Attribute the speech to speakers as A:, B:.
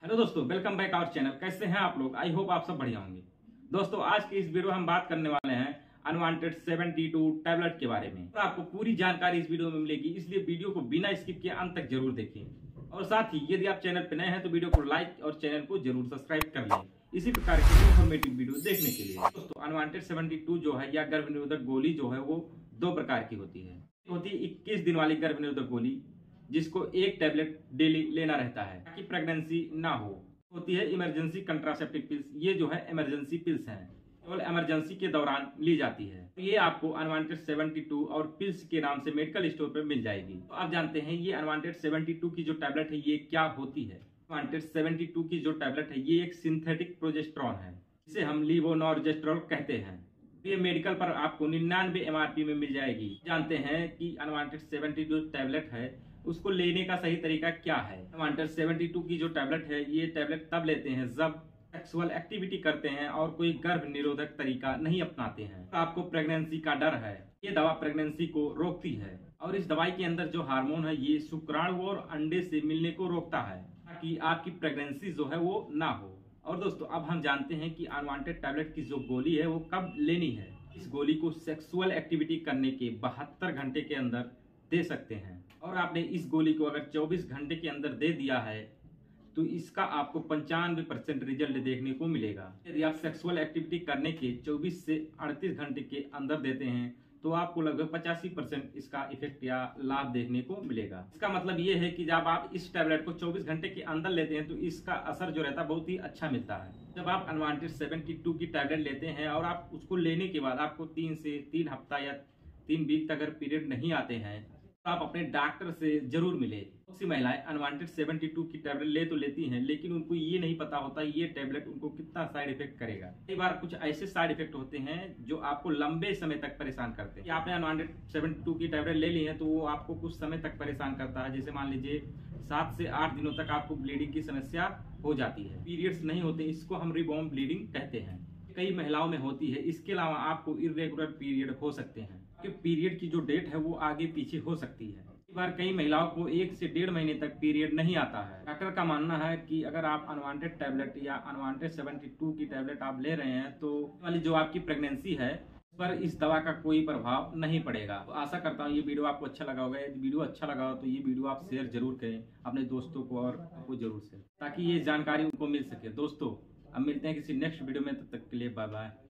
A: Hello दोस्तों, welcome back our channel. कैसे हैं आप लोग? आई होप आप सब बढ़िया होंगे। दोस्तों, आज की इस वीडियो में हम बात करने वाले हैं अनवांटेड 72 टैबलेट के बारे में। तो आपको पूरी जानकारी इस वीडियो में मिलेगी, इसलिए वीडियो को बिना स्किप किए अंत तक जरूर देखें। और साथ ही यदि आप चैनल पर नए हैं तो वीडियो को लाइक और चैनल को जरूर सब्सक्राइब कर लें इसी प्रकार की इन्फॉर्मेटिव वीडियो देखने के लिए। दोस्तों, अनवांटेड 72 जो है या गर्भ निरोधक गोली जो है वो दो प्रकार की होती है। होती है 21 दिन वाली गर्भ निरोधक गोली, जिसको एक टैबलेट डेली लेना रहता है ताकि प्रेगनेंसी ना हो। होती है इमरजेंसी कंट्रासेप्टिव पिल्स, ये जो है इमरजेंसी पिल्स हैं, केवल इमरजेंसी के दौरान ली जाती है। ये आपको अनवांटेड 72 और पिल्स के नाम से मेडिकल स्टोर पर मिल जाएगी। तो आप जानते हैं ये अनवांटेड 72 की जो टैबलेट है ये क्या होती है। अनवांटेड 72 की जो टैबलेट है ये एक सिंथेटिक प्रोजेस्टेरॉन है, जिसे हम लीवोनॉर्जेस्ट्रोल कहते हैं। ये मेडिकल पर आपको 99 MRP में मिल जाएगी। जानते हैं कि अनवांटेड 72 टैबलेट है उसको लेने का सही तरीका क्या है। अनवांटेड 72 की जो टैबलेट है ये टैबलेट तब लेते हैं जब सेक्सुअल एक्टिविटी करते हैं और कोई गर्भ निरोधक तरीका नहीं अपनाते हैं। तो आपको प्रेगनेंसी का डर है, ये दवा प्रेगनेंसी को रोकती है। और इस दवाई के अंदर जो हार्मोन है ये शुक्राणु और अंडे से मिलने को रोकता है ताकि आपकी प्रेगनेंसी जो है वो ना हो। और दोस्तों, अब हम जानते हैं कि अनवांटेड टैबलेट की जो गोली है वो कब लेनी है। इस गोली को सेक्सुअल एक्टिविटी करने के 72 घंटे के अंदर दे सकते हैं। और आपने इस गोली को अगर 24 घंटे के अंदर दे दिया है तो इसका आपको 95% रिजल्ट देखने को मिलेगा। यदि आप सेक्सुअल एक्टिविटी करने के 24 से 38 घंटे के अंदर देते हैं तो आपको लगभग 85% इसका इफेक्ट या लाभ देखने को मिलेगा। इसका मतलब ये है कि जब आप इस टैबलेट को 24 घंटे के अंदर लेते हैं तो इसका असर जो रहता है बहुत ही अच्छा मिलता है। जब आप अनवांटेड 72 की टैबलेट लेते हैं और आप उसको लेने के बाद आपको 3 से 3 हफ्ता या 3 वीक तक अगर पीरियड नहीं आते हैं तो आप अपने डॉक्टर से जरूर मिले। बहुत सी महिलाएं अनवांटेड 72 की टैबलेट ले तो लेती हैं, लेकिन उनको ये नहीं पता होता ये टैबलेट उनको कितना साइड इफेक्ट करेगा। कई बार कुछ ऐसे साइड इफेक्ट होते हैं जो आपको लंबे समय तक परेशान करते हैं। आपने अनवांटेड 72 की टैबलेट ले ली है तो वो आपको कुछ समय तक परेशान करता है। जैसे मान लीजिए 7 से 8 दिनों तक आपको ब्लीडिंग की समस्या हो जाती है, पीरियड्स नहीं होते, इसको हम रिबाउंड ब्लीडिंग कहते हैं। कई महिलाओं में होती है। इसके अलावा आपको इर्रेगुलर पीरियड हो सकते हैं कि पीरियड की जो डेट है वो आगे पीछे हो सकती है। कई बार कई महिलाओं को 1 से 1.5 महीने तक पीरियड नहीं आता है। डॉक्टर का मानना है कि अगर आप अनवांटेड टैबलेट या अनवांटेड 72 की टैबलेट आप ले रहे हैं तो वाली जो आपकी प्रेगनेंसी है उस पर इस दवा का कोई प्रभाव नहीं पड़ेगा। तो आशा करता हूँ ये वीडियो आपको अच्छा लगा होगा। यदि वीडियो अच्छा लगा हो तो ये वीडियो आप शेयर जरूर करें अपने दोस्तों को और आपको जरूर शेयर, ताकि ये जानकारी उनको मिल सके। दोस्तों, अब मिलते हैं किसी नेक्स्ट वीडियो में, तब तक के लिए बाय बाय।